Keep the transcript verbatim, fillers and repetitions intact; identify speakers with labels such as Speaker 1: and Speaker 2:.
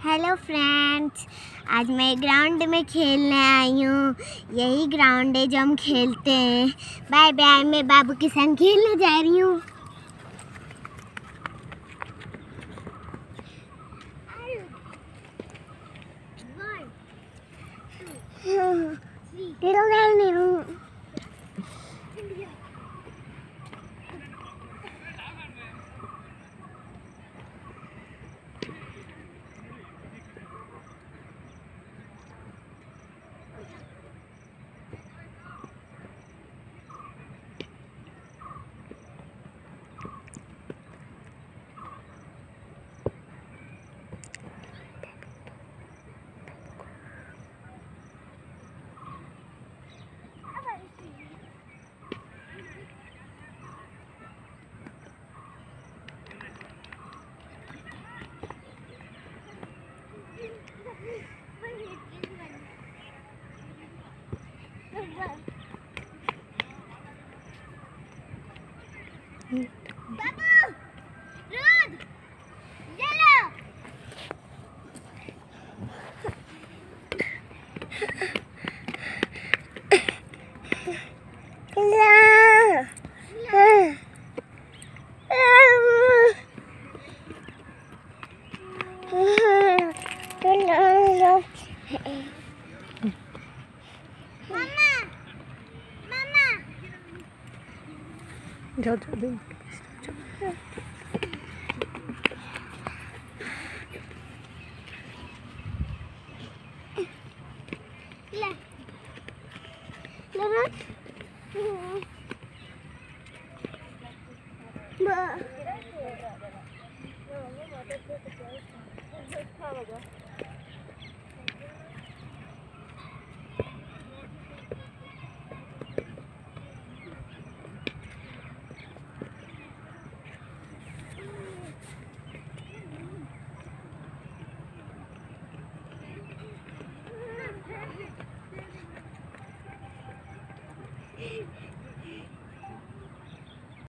Speaker 1: Hello friends, आज मैं ground में खेलने आई हूँ। यही ग्राउंड है जो हम खेलते हैं। बाय बाय, मैं बाबू के संग खेलने जा रही हूँ। बाबू, रोड, येलो। मामा, मामा।
Speaker 2: जाओ जाओ दे
Speaker 1: ले ले